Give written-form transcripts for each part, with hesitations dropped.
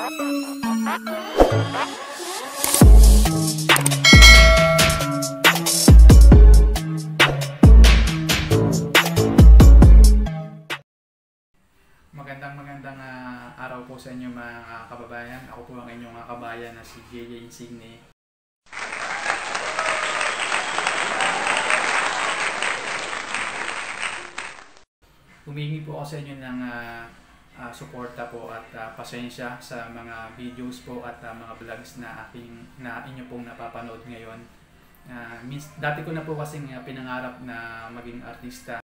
Magandang araw po sa inyo mga kababayan. Ako po ang inyong kabayan na si JJ Insigne. Humingi po ako sa inyo ng suporta po at pasensya sa mga videos po at mga vlogs na inyo pong napapanood ngayon. Dati ko na po kasing pinangarap na maging artista.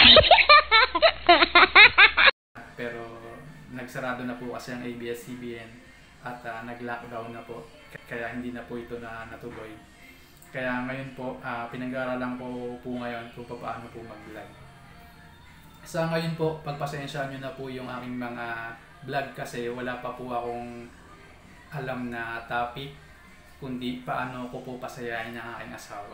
Pero nagsarado na po kasi ang ABS-CBN at nag-lockdown na po. Kaya hindi na po ito natuloy. Kaya ngayon po, pinag-aaralan ko po ngayon kung paano po mag-vlog. Sa ngayon po, pagpasensya nyo na po yung aking mga vlog kasi wala pa po akong alam na topic kundi paano ko po pasayahin ang aking asawa.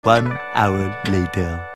1 hour later.